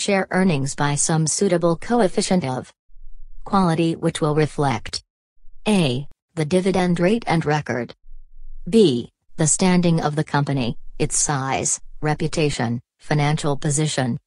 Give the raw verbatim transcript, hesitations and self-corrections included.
share earnings by some suitable coefficient of quality which will reflect A. The dividend rate and record. B. The standing of the company, its size, reputation, financial position,